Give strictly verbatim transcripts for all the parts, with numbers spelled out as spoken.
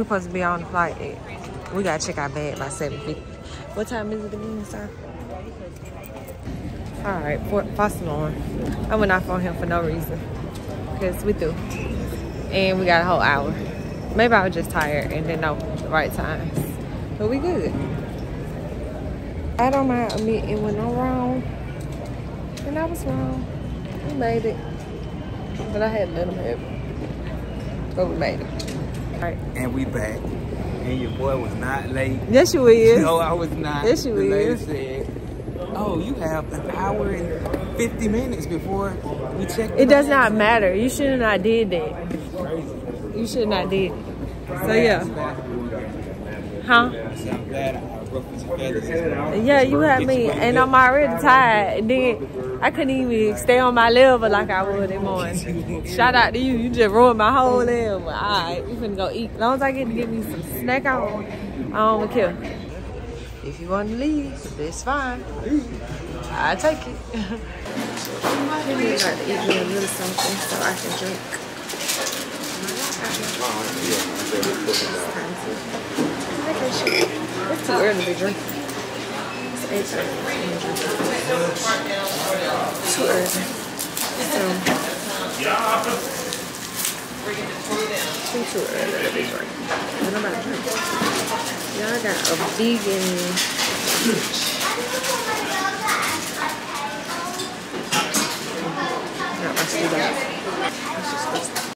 we supposed to be on the flight at, we gotta check our bag by seven fifty. What time is it again, sir? All right, for Foster on. I went off on him for no reason, because we through. And we got a whole hour. Maybe I was just tired and didn't know the right times. But we good. I don't mind admitting when I'm wrong. And I was wrong. We made it. But I had to let them have it. But we made it. All right. And we back. And your boy was not late. Yes, you is. No, I was not. Yes, you the lady is. said, oh, you have an hour and fifty minutes before we check. It does not matter. You should have not did that. Crazy. You should not did. So yeah. Huh? I'm glad I ruffled some feathers. Yeah, you had me, and I'm already tired. And then I couldn't even stay on my level like I would in the morning. Shout out to you. You just ruined my whole level. All right, we finna go eat. As long as I get to get me some snack on, I don't care. If you want to leave, that's fine. I take it. I really like to eat me a little something so I can drink. It's too early to drink. It's eight thirty. Too early. So, too, too early to be drinking. What am I drinking? Y'all got a vegan peach. Not my sweet dog. It's just this.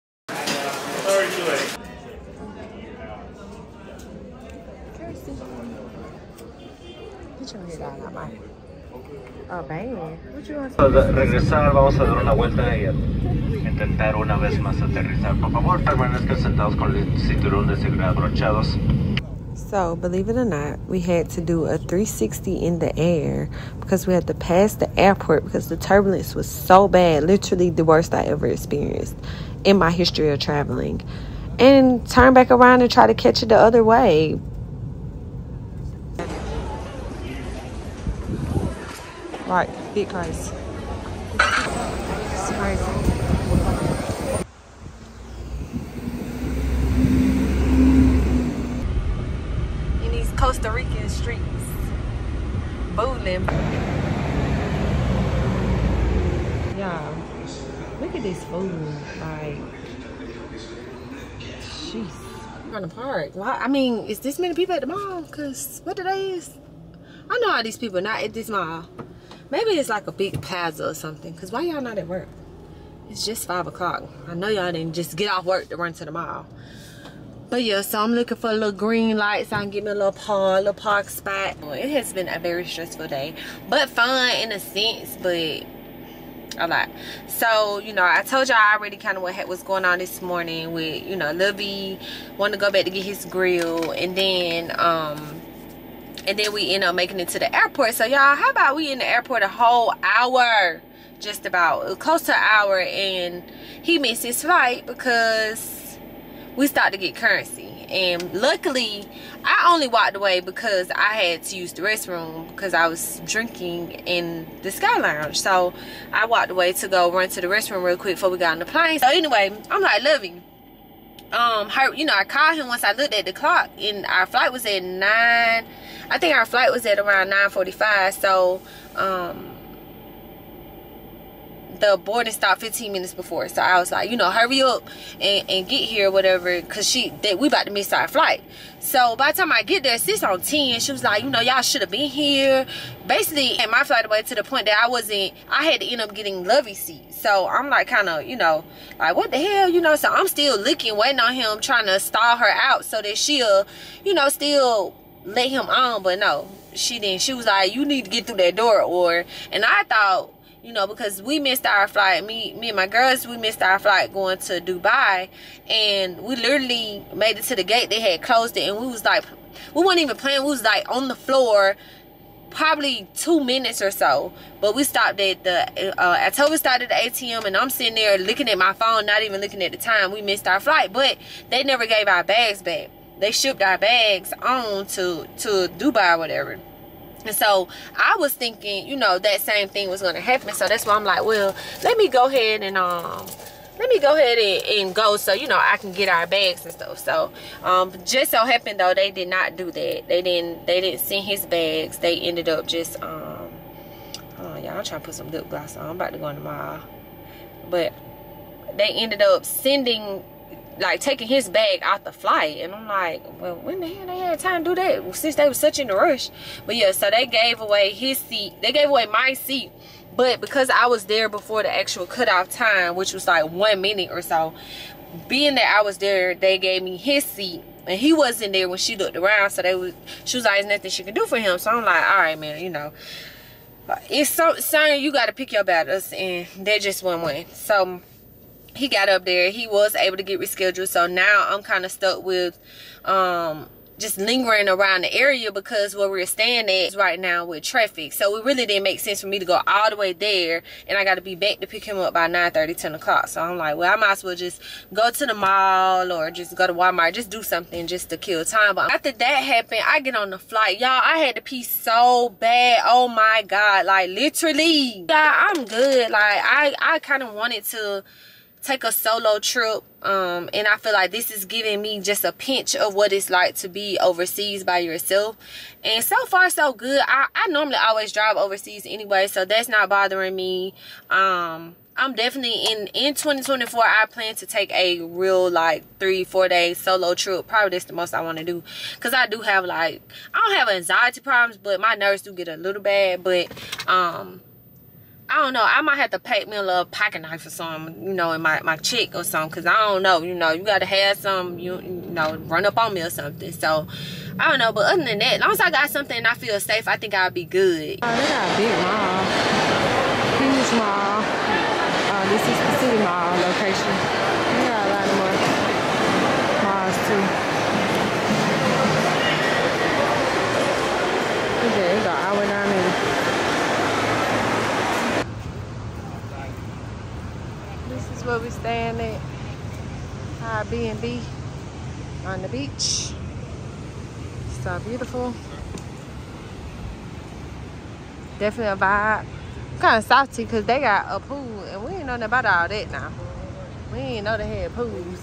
Oh, man. What you want to regresar, vamos a dar una vuelta y intentar una vez más aterrizar. Por favor, permanezcan sentados con el cinturón de seguridad abrochados. So, believe it or not, we had to do a three sixty in the air because we had to pass the airport because the turbulence was so bad, literally the worst I ever experienced in my history of traveling. And turn back around and try to catch it the other way. Right, big crazy. It's crazy. In these Costa Rican streets, booling. Yeah, look at this food. Like, jeez. On the park. Why? I mean, is this many people at the mall? Cause what today is? I know all these people not at this mall. Maybe it's like a big plaza or something. Cause why y'all not at work? It's just five o'clock. I know y'all didn't just get off work to run to the mall. But yeah, so I'm looking for a little green light so I can get me a little park, a little park spot. It has been a very stressful day, but fun in a sense, but a lot. So, you know, I told y'all already kind of what was going on this morning with, you know, Lil B wanted to go back to get his grill, and then, um, and then we end up making it to the airport. So y'all, how about we in the airport a whole hour, just about close to an hour, and he missed his flight because we stopped to get currency. And luckily I only walked away because I had to use the restroom because I was drinking in the Sky Lounge. So I walked away to go run to the restroom real quick before we got on the plane. So anyway, I'm like, love you. Um, her, you know, I called him once I looked at the clock, and our flight was at nine. I think our flight was at around nine forty-five. So, um, the boarding stopped fifteen minutes before. So I was like, you know, hurry up and, and get here, whatever, cause she that we about to miss our flight. So by the time I get there, it's on ten. She was like, you know, y'all should have been here. Basically, and my flight away to the point that I wasn't. I had to end up getting Lovey seat. So I'm like, kind of, you know, like what the hell, you know. So I'm still looking, waiting on him, trying to stall her out so that she'll, you know, still let him on. But no, she didn't. She was like, you need to get through that door, or. And I thought, you know, because we missed our flight, me me and my girls, we missed our flight going to Dubai, and we literally made it to the gate. They had closed it, and we was like, we weren't even playing. We was like on the floor, probably two minutes or so. But we stopped at the, uh, I told we started at the A T M, and I'm sitting there looking at my phone, not even looking at the time. We missed our flight, but they never gave our bags back. They shipped our bags on to, to Dubai or whatever. And so I was thinking, you know, that same thing was going to happen. So that's why I'm like, well, let me go ahead and, um, let me go ahead and, and go so, you know, I can get our bags and stuff. So, um, just so happened, though, they did not do that. They didn't, they didn't send his bags. They ended up just, um, hold on, y'all, I'm trying to put some lip gloss on. I'm about to go in the mall. But they ended up sending, like, taking his bag out the flight. And I'm like, well, when the hell they had time to do that? Since they were such in a rush. But, yeah, so they gave away his seat. They gave away my seat. But because I was there before the actual cutoff time, which was like one minute or so, being that I was there, they gave me his seat. And he wasn't there when she looked around. So they was, she was like, there's nothing she could do for him. So I'm like, all right, man, you know. It's so, son, you got to pick your battles. And that just went one. So he got up there. He was able to get rescheduled. So now I'm kind of stuck with um, just lingering around the area because where we're staying at is right now with traffic. So it really didn't make sense for me to go all the way there. And I got to be back to pick him up by nine thirty, ten o'clock. So I'm like, well, I might as well just go to the mall or just go to Walmart. Just do something just to kill time. But after that happened, I get on the flight. Y'all, I had to pee so bad. Oh, my God. Like, literally. Yeah, I'm good. Like, I, I kind of wanted to take a solo trip, um and I feel like this is giving me just a pinch of what it's like to be overseas by yourself. And so far so good. I, I normally always drive overseas anyway, so that's not bothering me. um I'm definitely in in twenty twenty-four. I plan to take a real like three four day solo trip. Probably that's the most I want to do, because I do have like, I don't have anxiety problems, but my nerves do get a little bad. But um I don't know. I might have to pack me a little pocket knife or something, you know, in my, my cheek or something. Because I don't know, you know, you got to have some, you, you know, run up on me or something. So, I don't know. But other than that, as long as I got something and I feel safe, I think I'll be good. Oh, they got a big mall. Huge mall. Uh, this is the city mall location. They got a lot of more malls, too. Okay, it's an hour down there. Where we staying at Airbnb on the beach. So beautiful. Definitely a vibe. Kind of salty because they got a pool and we ain't know nothing about all that now. We ain't know they had pools.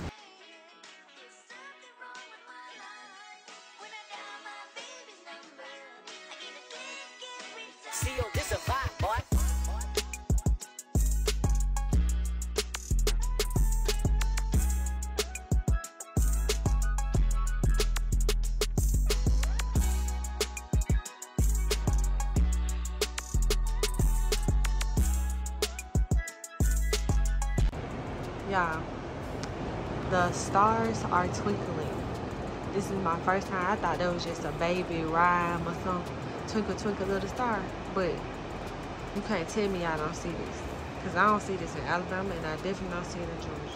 Y'all, the stars are twinkling. This is my first time. I thought that was just a baby rhyme or something. Twinkle, twinkle, little star. But you can't tell me I don't see this. Because I don't see this in Alabama and I definitely don't see it in Georgia.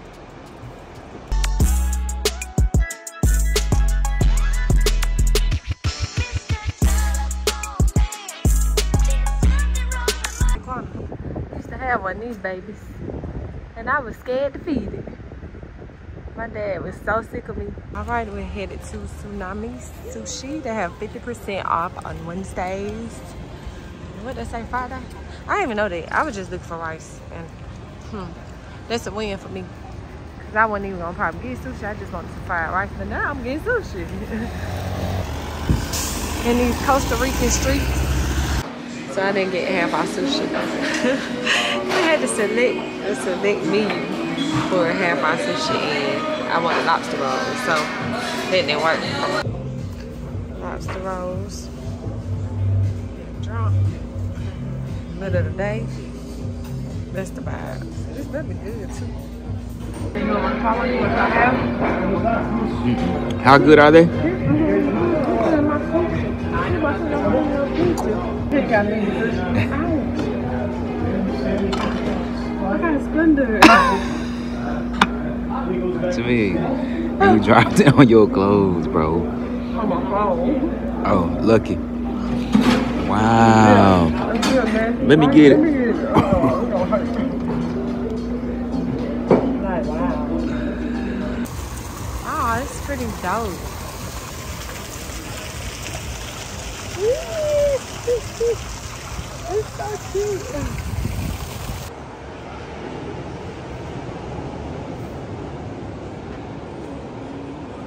I used to have one of these babies. And I was scared to feed it. My dad was so sick of me. All right, we're headed to Tsunami Sushi. They have fifty percent off on Wednesdays. What did they say, Friday? I didn't even know that. I was just looking for rice. And hmm, that's a win for me. Because I wasn't even going to probably get sushi. I just wanted some fried rice. But now I'm getting sushi. In these Costa Rican streets. So I didn't get half our sushi. I had to select a select menu for half our sushi and I wanted lobster rolls. So that didn't work. Lobster rolls. Getting drunk. Middle of the day. That's the vibe. This better be good too. How good are they? What kind of splendor? To me, you dropped down your clothes, bro. On my phone. Oh, lucky. Wow. Let me get it. Oh, this is pretty dope. It's so cute.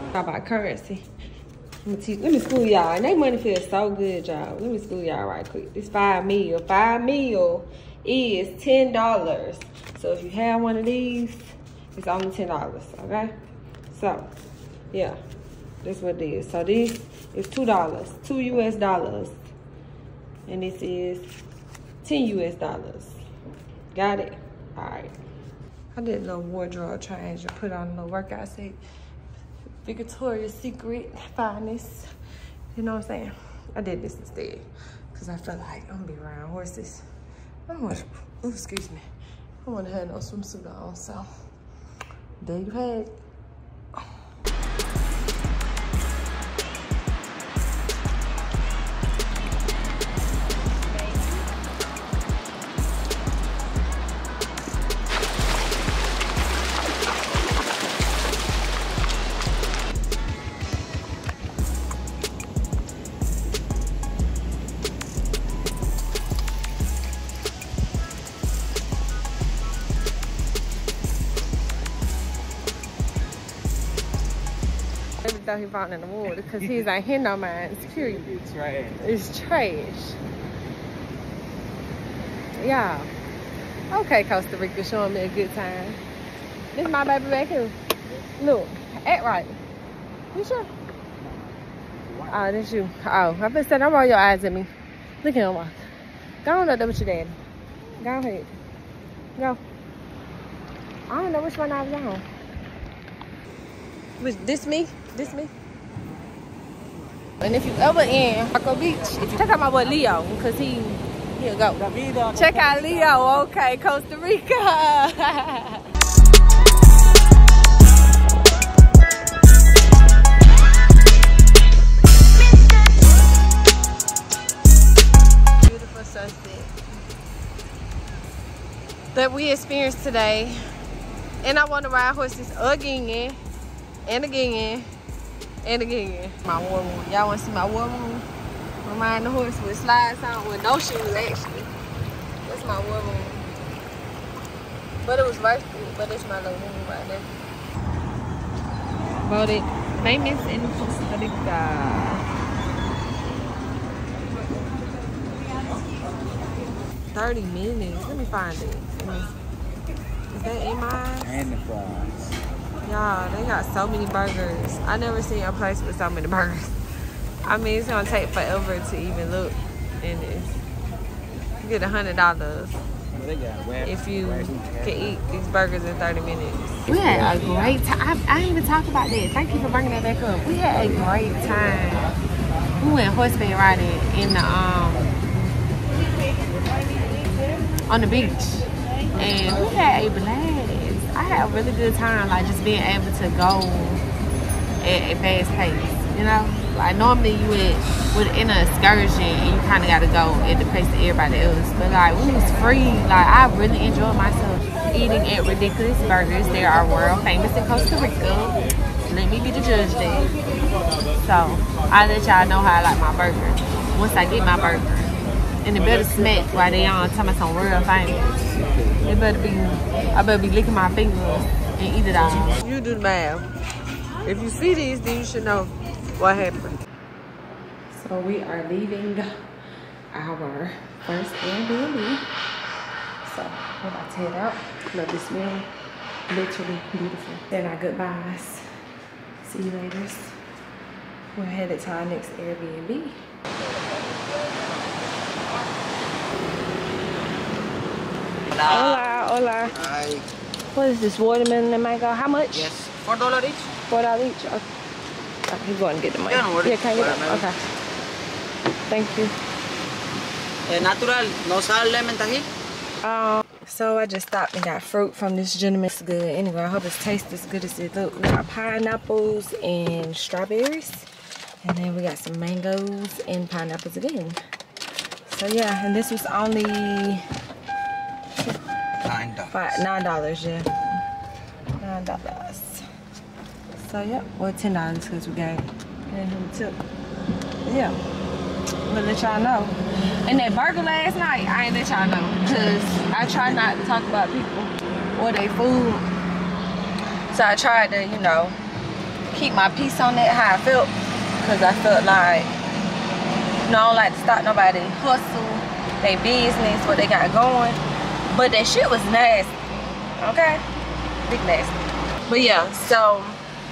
Talk about currency. Let me, teach, let me school y'all. And they money feels so good, y'all. Let me school y'all right quick. This five meal. Five meal is ten dollars. So if you have one of these, it's only ten dollars, okay? So, yeah, that's what it is. So this is two dollars, two U S dollars. And this is ten U S dollars. Got it? All right. I did a little wardrobe change and put on a little workout set. Victoria's Secret finest. You know what I'm saying? I did this instead because I felt like I'm gonna be around horses. I don't want, oh, excuse me. I don't want to have no swimsuit on, so there you have it. Thought he found in the water because he's like, here no man, it's period. It's trash. It's trash. Yeah. Okay, Costa Rica showing me a good time. This is my baby back here. Look, act right. You sure? Oh, that's you. Oh, I've been saying, don't roll your eyes at me. Look at him walk. Go on up there with your daddy. Go ahead. Go. I don't know which one I was on. Was this me? This me? And if you ever in Jacobeach, if you check out my boy Leo, because he, he'll go. Check out Leo, okay, Costa Rica. Beautiful sunset that we experienced today. And I want to ride horses again. And again, and again. My war room. Y'all want to see my war room? I'm riding the horse with slides on, with no shoes actually. That's my war room. But it was worth it. But it's my little room right there. Voted famous in Costa Rica. thirty minutes. Let me find it. Is that in mine? And the fries. Y'all, they got so many burgers. I never seen a place with so many burgers. I mean, it's gonna take forever to even look in this. You get a hundred dollars if you can eat these burgers in thirty minutes. We had a great time. I, I didn't even talk about that. Thank you for bringing that back up. We had a great time. We went horseback riding in the um on the beach, and we had a blast. I had a really good time, like just being able to go at a fast pace, you know? Like normally you would, with in an excursion and you kind of got to go at the pace of everybody else. But like when it was free, like I really enjoyed myself eating at ridiculous burgers. They are world famous in Costa Rica. Let me be the judge there. So I'll let y'all know how I like my burger once I get my burger. And it better smack while they on talking about some real famous. It better be, I better be licking my fingers and eat it all. You do the math. If you see these, then you should know what happened. So we are leaving our first Airbnb. So we're about to head out. Love this room. Literally beautiful. Then our goodbyes. See you later. We're headed to our next Airbnb. Hola, hola. Hi. What is this, watermelon and mango? How much? Yes, four dollars each. Four dollars each? Okay. Okay, he's going to get the money. Yeah, no worries. Yeah, can I get it? Okay. Thank you. Uh, natural, no salt, lemon, tahi. Um, so I just stopped and got fruit from this gentleman. It's good. Anyway, I hope it tastes as good as it looks. We got pineapples and strawberries. And then we got some mangoes and pineapples again. So yeah, and this was only Nine dollars. Five, nine dollars, yeah. Nine dollars. So yeah, well ten dollars because we got and him tip. Yeah. But let y'all know. And that burger last night, I ain't let y'all know. Cause I try not to talk about people or their food. So I tried to, you know, keep my peace on that, how I felt. Because I felt like, you know, I don't like to stop nobody hustle, their business, what they got going. But that shit was nasty, okay? Big nasty. But yeah, so,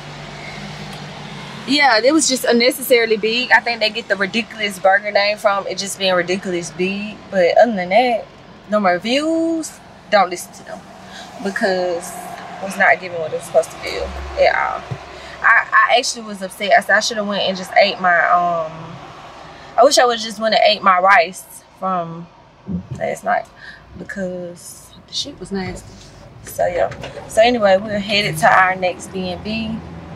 yeah, it was just unnecessarily big. I think they get the ridiculous burger name from it just being ridiculous big. But other than that, no reviews, don't listen to them. Because it was not giving what it was supposed to give at all. I, I actually was upset. I said I should have went and just ate my, um, I wish I would have just went and ate my rice from last night. Because the shit was nasty. So yeah. So anyway, we're headed to our next B and B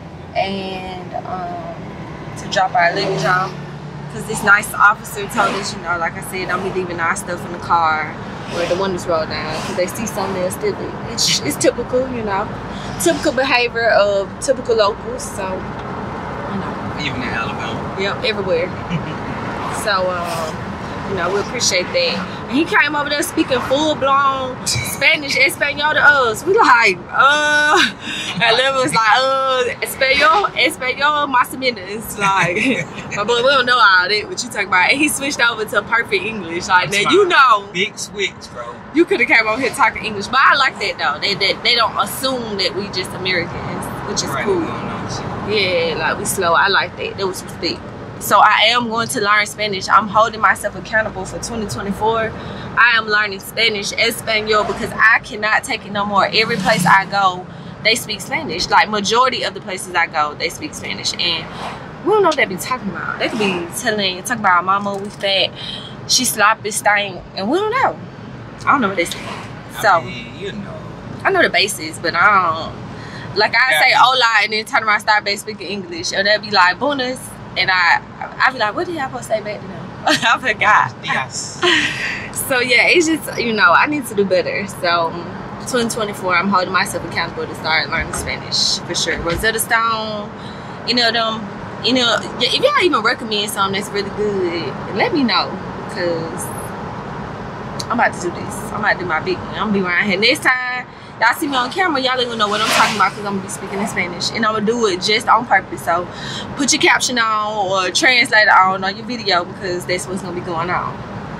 and um, to drop our luggage off. Because this nice officer told us, you know, like I said, don't be leaving our stuff in the car or the windows roll down. Because they see something they'll steal it. It's, it's typical, you know. Typical behavior of typical locals. So, you know. Even in Alabama. Yep, everywhere. So, um, you know, we appreciate that. And he came over there speaking full-blown Spanish, Espanol to us. We like, uh, and Liv was like, uh, Espanol, Espanol, más o menos. Like, but we don't know all that, what you talking about. And he switched over to perfect English. Like, now, you know. Big switch, bro. You could have came over here talking English. But I like that, though. They, they, they don't assume that we just Americans, which is right, cool. Yeah, like, we slow. I like that. That was respect. So I am going to learn Spanish. I'm holding myself accountable for twenty twenty-four. I am learning Spanish, Espanol, because I cannot take it no more. Every place I go, they speak Spanish. Like, majority of the places I go, they speak Spanish. And we don't know what they be talking about. They could be telling, talking about our mama, we fat, she sloppy, stank, and we don't know. I don't know what they say. So, I mean, you know. I know the basics, but I don't. Like, I say hola and then turn around and start back speaking English. And they'll be like, bonus. And I, I be like, what did y'all supposed to say back to them? I forgot. Yes. So yeah, it's just, you know, I need to do better. So twenty twenty-four, I'm holding myself accountable to start learning Spanish for sure. Rosetta Stone, you know them, you know, if y'all even recommend something that's really good, let me know, cause I'm about to do this. I'm about to do my big one. I'm gonna be around here next time. Y'all see me on camera, y'all ain't gonna know what I'm talking about because I'm gonna be speaking in Spanish. And I'm gonna do it just on purpose. So put your caption on or translate it on on your video because that's what's gonna be going on.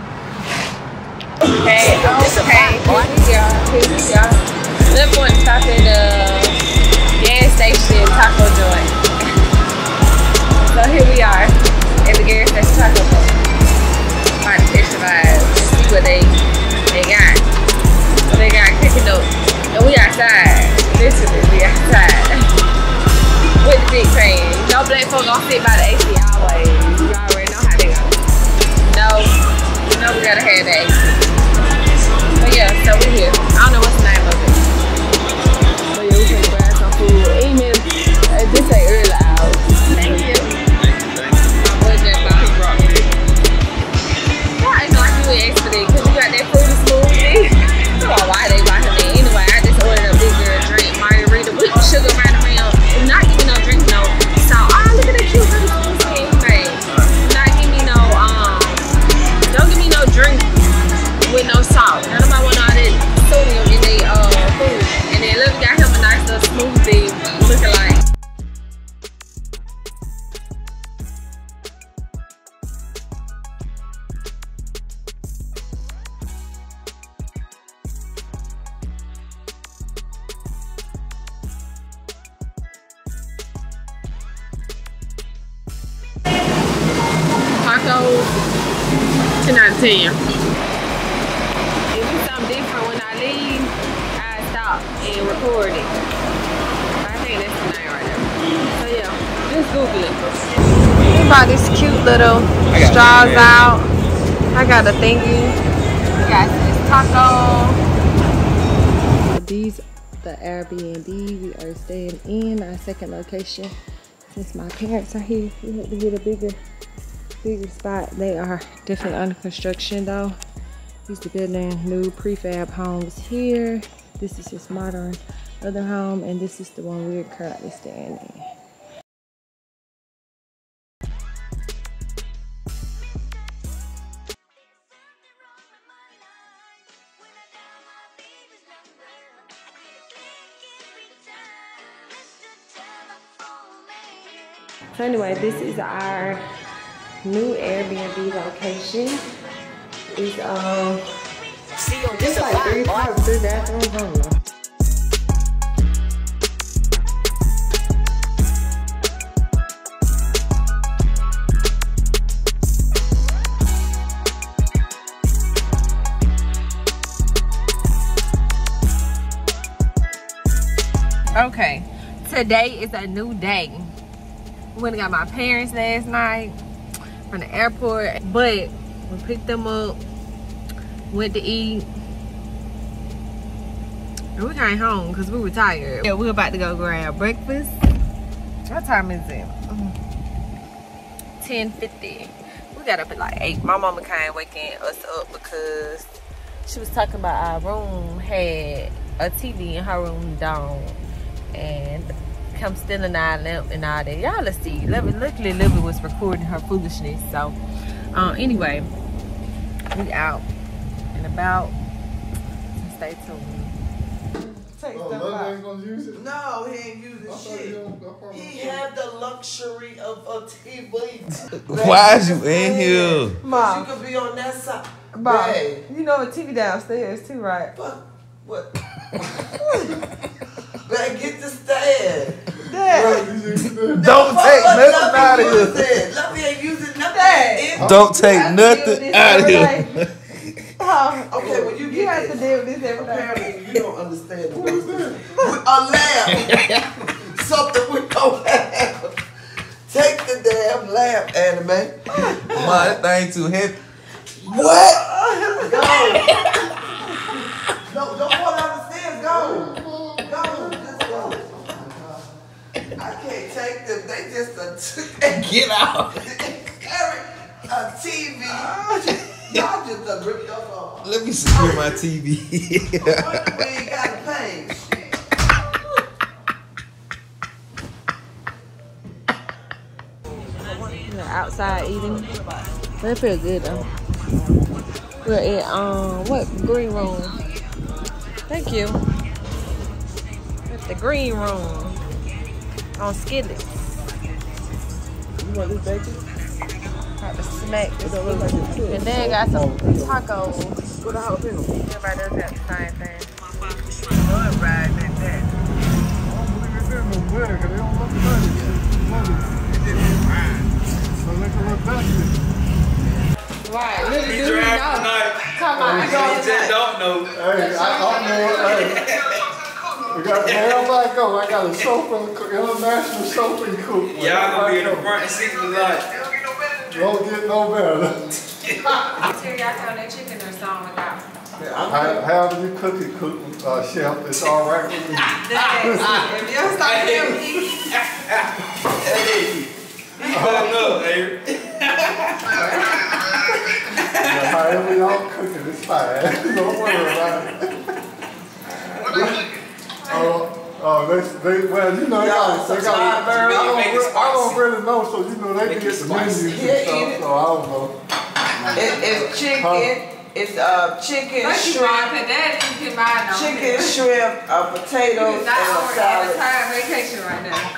Okay, okay, here we are, here we are. We're going to stop at the gas station taco joint. So here we are at the gas station taco joint. About to test the vibes and see what they, they got. What they got cooking up. And we outside. Literally, we outside. With the big fan. No black folk gonna sit by the A C always. You already know how they go. No, you know we gotta have the A C. But yeah, so we're here. I don't know what's the name of it. But yeah, we can grab some food. Email. Uh, this ain't early hours. Thank you. My budget about he brought me. Why ain't like you asked for that? Cause you got that fruity smoothie. I don't know why they brought him in. Anyway, I just ordered a big girl drink, margarita with sugar right around. Not give me no drink, no salt. Ah, look at that cute little smoothie. Hey, not give me no um. Don't give me no drink with no salt. None of my want all that sodium in their uh food. And then look, got him a nice little smoothie looking like. ten out of ten. If it's something different when I leave, I stop and record it. I think that's the name right there. So yeah, just Google it. We brought this cute little straws out. I got a thingy. We got this taco. These the Airbnb we are staying in, our second location. Since my parents are here, we had to get a bigger bigger spot. They are definitely under construction though. He's building new prefab homes here. This is his modern other home, and this is the one we're currently staying in. So anyway, this is our new Airbnb location. It's um, it's like three apartments, three bathrooms. I don't know. Okay, today is a new day. We went and got my parents last night from the airport, but we picked them up, went to eat, and we came home because we were tired. Yeah, we were about to go grab breakfast. What time is it? ten fifty. We got up at like eight. My mama came waking us up because she was talking about our room had a T V in her room down. And come stealing our lamp and all that. Y'all let's see. Luckily Libby was recording her foolishness. So uh, anyway, we out and about. Stay tuned. Take oh, stuff ain't gonna use it? No, he ain't using shit. He had the luxury of a T V. Why is you in here? Mom, you could be on that side. Mom, hey. You know a T V downstairs too, right? Fuck. What? Man, get the stand. Dad. Don't take nothing out of here. Lovey ain't using nothing. Don't take nothing out of here. Oh, okay, when you get you have to deal with this every day. apparently you don't understand. What is that? A lamp. Something we don't have. Take the damn lamp, anime. Man, that thing too heavy. What? Go. No, don't fall down the stairs. Go. Go. Just go. I can't take them. They just a Get out. a T V. Y'all just done ripped us off. Let me secure my T V. What we ain't got to pay? We're outside eating. That feels good though. We're at um what green room? Thank you. At the green room on Skillets. You want this bacon? Got to smack this food. And then got some tacos. What a jalapeno? Everybody does that the same thing. Good ride like that. I don't believe it's in no better because they don't look money. Money. So they can look dusty. Right, little dude, you know. Come on, I You just don't know. Hey, I don't know. Hey, we got wherever I go, I got a sofa, international sofa and cook. Y'all gonna be in the front seat a lot. Don't get no better. Teriyaki on that chicken or something without. How, how do you cook it, cook, uh, chef? It's all right with me. If you don't start him eating. Hey, you better know, Eric. Yeah, however y'all cook it, it's fine. Don't worry about it. Oh, oh, they, they, well, you know, they got, they got, I don't, re I don't really know, so you know, they get the menus and stuff, so I don't know. It, it's chicken, huh? It's uh, chicken, First shrimp, chicken, shrimp, uh, potatoes, and a salad. Vacation right now.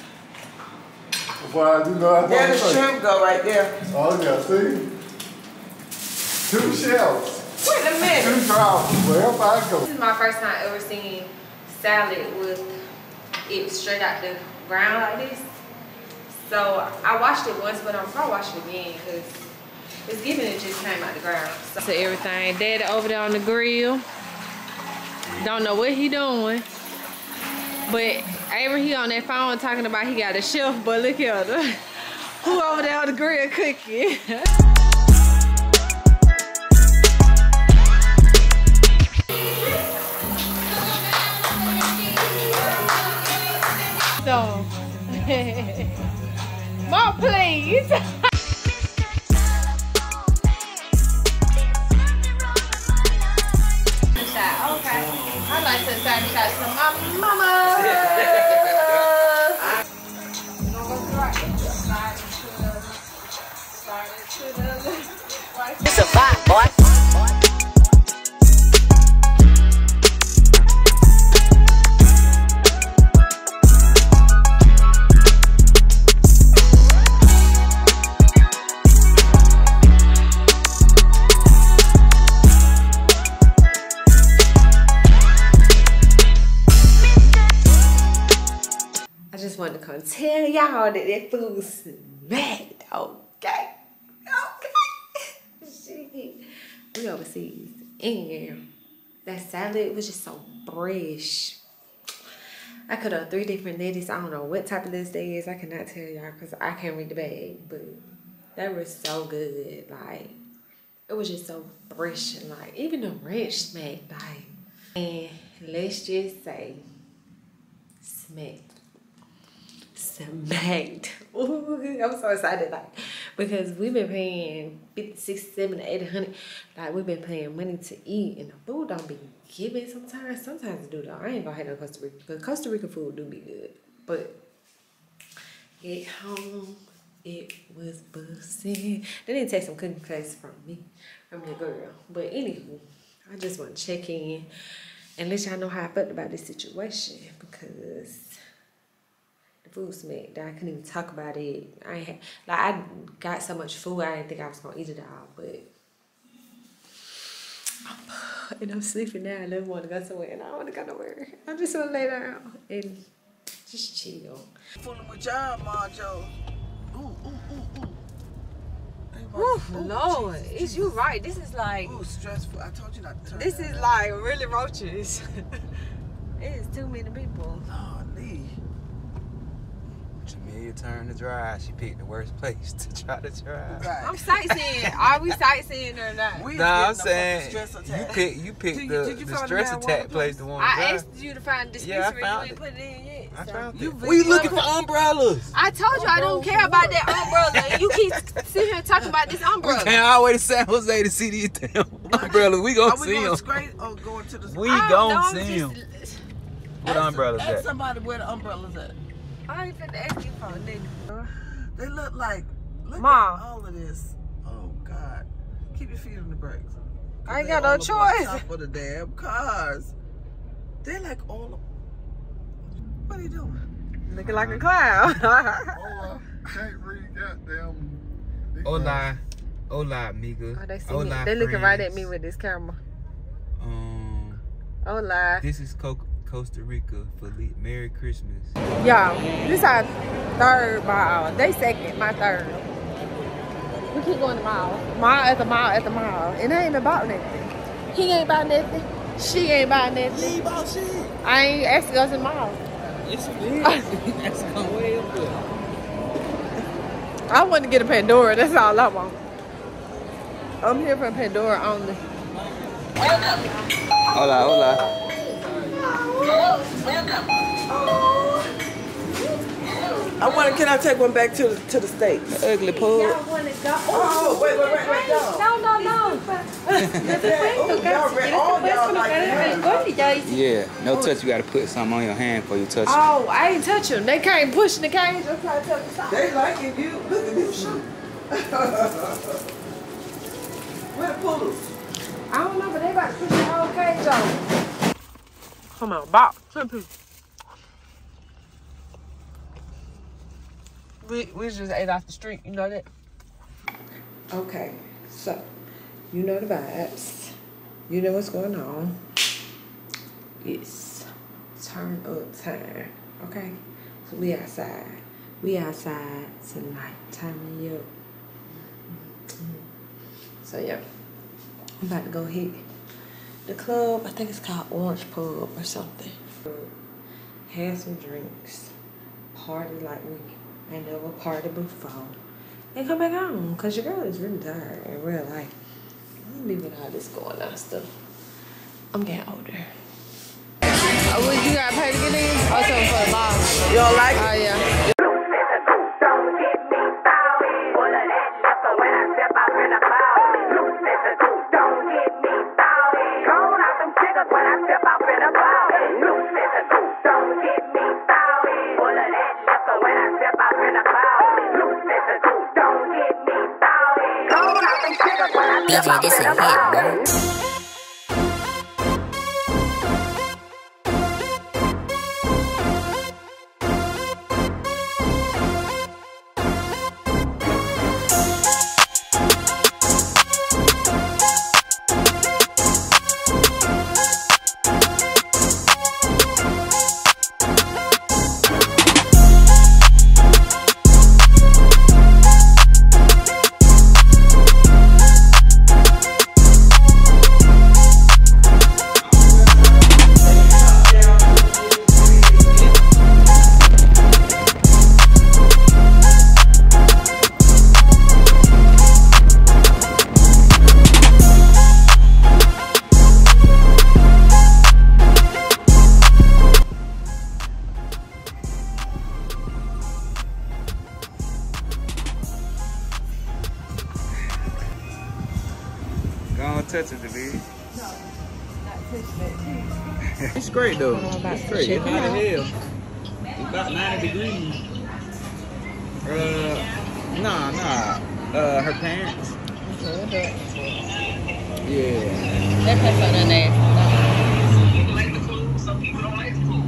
Well, you know, There the shrimp go right there. Oh, yeah, see? Two shells. Wait a minute. Two drops, wherever I go. This is my first time ever seeing salad with it straight out the ground like this. So I watched it once, but I'm probably watching it again because it's giving it just came out the ground. So, so everything, Daddy over there on the grill. Don't know what he doing. But Avery, he on that phone talking about he got a chef, but look at her. Who over there on the grill cooking? So, more please. Okay, I like to send shots to my mama. It's a vibe, boy. y'all that that food smacked. Okay. Okay. Shit. We overseas. And that salad was just so fresh. I could have three different lettuce. I don't know what type of lettuce they is. I cannot tell y'all because I can't read the bag. But that was so good. Like, it was just so fresh. And like, even the ranch smacked. Like, and let's just say, smacked. Smacked. Ooh, I'm so excited. Like, because we've been paying fifty, sixty, seventy, eighty, one hundred. Like, we've been paying money to eat. And the food don't be giving sometimes. Sometimes it do though. I ain't gonna hate on Costa Rica. Because Costa Rica food do be good. But at home, it was busting. They didn't take some cooking classes from me, from your girl. But anywho, I just want to check in and let y'all know how I felt about this situation. Because the food smacked. I couldn't even talk about it. I ain't had, like, I got so much food, I didn't think I was gonna eat it all. But I'm, and I'm sleeping now. I never want to go somewhere, and I don't want to go nowhere. I just want to lay down and just chill. Fooling with y'all, Marjo. Ooh, ooh, ooh, ooh. Ooh, Lord, is you right? This is like, ooh, stressful. I told you not to turn this that is down. like really roaches. It is too many people. Lord, Lee. Jamia turned to drive. She picked the worst place to try to drive. Right. I'm sightseeing. Are we sightseeing or not? We Nah, I'm getting up saying from the stress you attack. pick you picked Did you- the, did you the find stress the marijuana attack place place? to want to I drive. asked you to find the Yeah, I dispensary. found You ain't it. put it in yet. I so. found You it. been We looking looking- for umbrellas. I told you I don't care about that umbrella. And you keep sitting here talking about this We umbrella. can't all the way to San Jose to see these damn umbrellas. We gonna Are we see going them. straight or going to the... We I don't gonna know, see them. just- What Ask- umbrellas ask at? somebody where the umbrellas at. I ain't finna ask you for a nigga. They look like... Look Mom. at all of this. Oh, God. Keep your feet on the brakes. I ain't They got no all up on choice. top of the damn cars. They like all of... What are you doing? Looking like a clown. Oh, I can't read goddamn. big Hola, mouth. hola, amiga. Oh, they see Hola, me. They looking right at friends. me with this camera. Um, Hola. this is Co Costa Rica for Le Merry Christmas. Y'all, this our third mile. They second, my third. We keep going to mile. Mile at the mile at the mile. And I ain't about nothing. He ain't about nothing. She ain't about nothing. He ain't about shit. I ain't asking us in miles. Yes, it is. That's going way up there. I want to get a Pandora. That's all I want. I'm here for Pandora only. Hola, hola. I want. Can I take one back to the to the States? Ugly pug. want to go? Oh, wait, wait, wait, wait, no. No, no, no. Oh, y'all re- all y'all like that. Yeah, no touch. You gotta put something on your hand before you touch it. Oh, I ain't touch them. They can't push the cage. I'm trying to touch the side. They liking you. Look at this shit. Where the poodles? I don't know, but they about to push the whole cage on. Come on, Bob. We, we just ate off the street, you know that? Okay, so, you know the vibes. You know what's going on. It's turn up time, okay? So we outside. We outside tonight. Turn me up. So yeah, I'm about to go hit the club. I think it's called Orange Pub or something. Have some drinks. Party like we ain't never partied before. And come back home, cause your girl is really tired in real life. Let me with all this going on stuff. I'm getting older. Oh, what you gotta pay to get in? Oh, something for the boss. You don't like Oh it? yeah. D J, this a hit, bro. touches it, baby. No, not touching that cheese. It's great though. It's great. It's hot as hell. It's about ninety degrees. Uh, nah, nah. Uh, her parents. Yeah. That pepper done nasty. People like the food, some people don't like the food.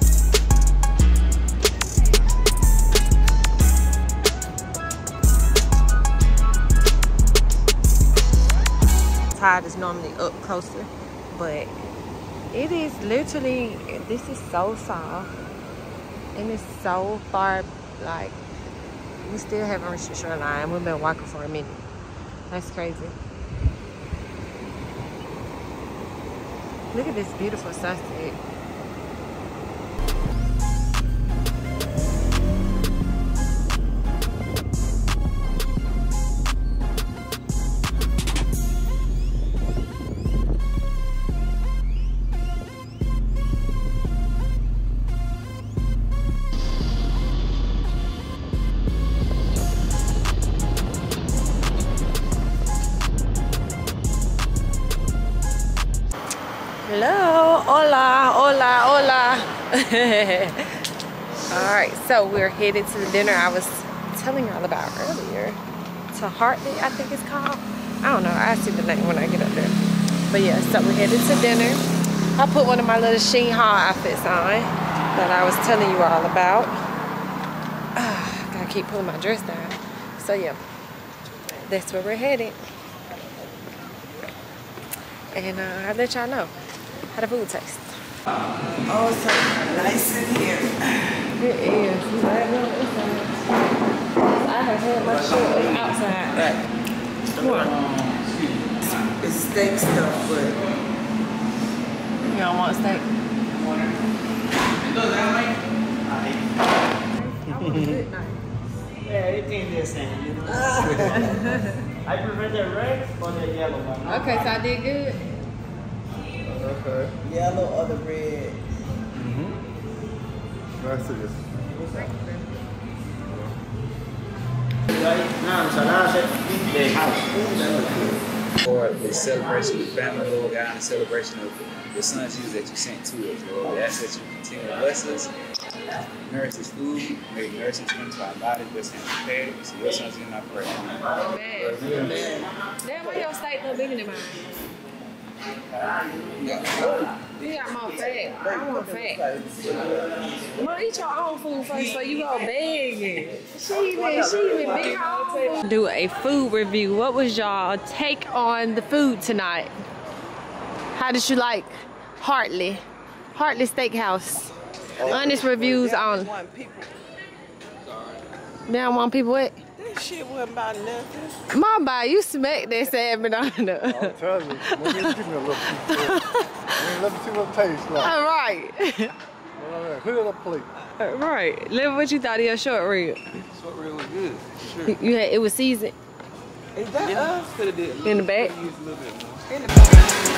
Tide is normally up closer, but it is literally, this is so soft and it's so far, like we still haven't reached the shoreline. We've been walking for a minute. That's crazy. Look at this beautiful sunset. Hello, hola, hola, hola. All right, so we're headed to the dinner I was telling y'all about earlier. To Hartley, I think it's called. I don't know, I'll see the name when I get up there. But yeah, so we're headed to dinner. I put one of my little Sheen Hall outfits on that I was telling you all about. Ah, gotta keep pulling my dress down. So yeah, that's where we're headed. And uh, I'll let y'all know how the food tastes. Oh, so nice in here. It is. I have had my shit outside. Right. Come on. It's steak stuff, but You don't want steak? Yeah, everything the same, you know. I prefer the red or the yellow one. Okay, so I did good. Okay. yellow or the red. Mm-hmm. That's it. For the celebration of family, Lord God, and the celebration of the son Jesus that you sent to us, Lord. We ask that you continue to bless us, nourish this food, make nourishing strength to our body, bless and prepare. So your son's in our prayer. Amen. Damn, why your steak no bigger than mine? You got more fat. I want fat. Well, eat your own food first, so you go begging. She even, she even big her own food. Do a food review. What was y'all take on the food tonight? How did you like Hartley? Hartley Steakhouse. Honest reviews on. Now want people what? That shit wasn't about nothing. Mama, you smacked that salmon on her. I'm telling you, let me give me a little piece of it. Let me see what it tastes like. All right. All right, put it on a plate. All right. Let me what you thought of your short rib. Short rib was good, sure. You had it was seasoned Is that us? Could have did in the back. use a little bit more. In the back.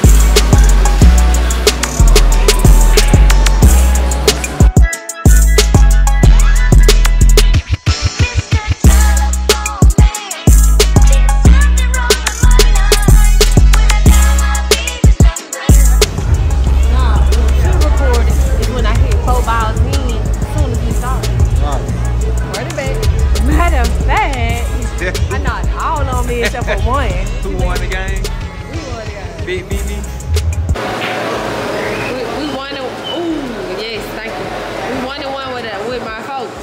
I know all on me except for one. Who won the game? We won the game. Big B B. We, we won it. Ooh, yes, thank you. We won the one with uh, with my folks.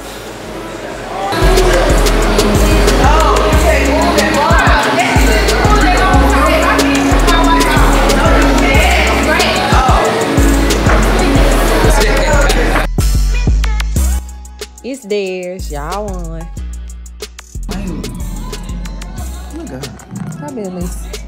It's theirs. Y'all won. Oh my God. Stop being loose.